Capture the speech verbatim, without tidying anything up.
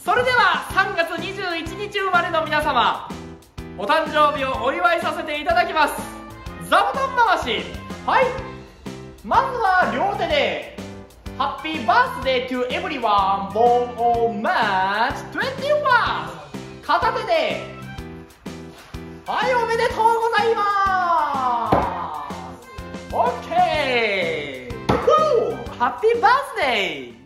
それではさんがつにじゅういちにち生まれの皆様、お誕生日をお祝いさせていただきます。座布団回し。はい、まずは両手でハッピーバースデー to everyone born on March にじゅういち。片手で、はい、おめでとうございます。オッケー。ハッピーバースデー。